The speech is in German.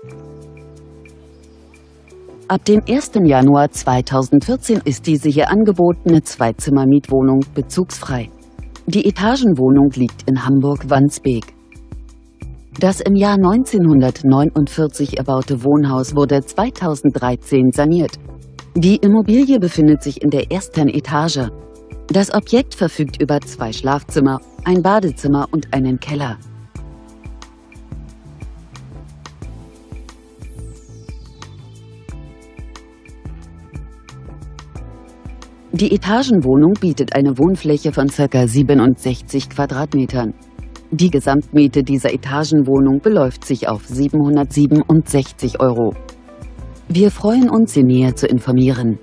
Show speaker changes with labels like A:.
A: Ab dem 1. Januar 2014 ist diese hier angebotene Zweizimmer-Mietwohnung bezugsfrei. Die Etagenwohnung liegt in Hamburg-Wandsbek. Das im Jahr 1949 erbaute Wohnhaus wurde 2013 saniert. Die Immobilie befindet sich in der ersten Etage. Das Objekt verfügt über 2 Schlafzimmer, ein Badezimmer und einen Keller. Die Etagenwohnung bietet eine Wohnfläche von ca. 67 Quadratmetern. Die Gesamtmiete dieser Etagenwohnung beläuft sich auf 767 €. Wir freuen uns, Sie näher zu informieren.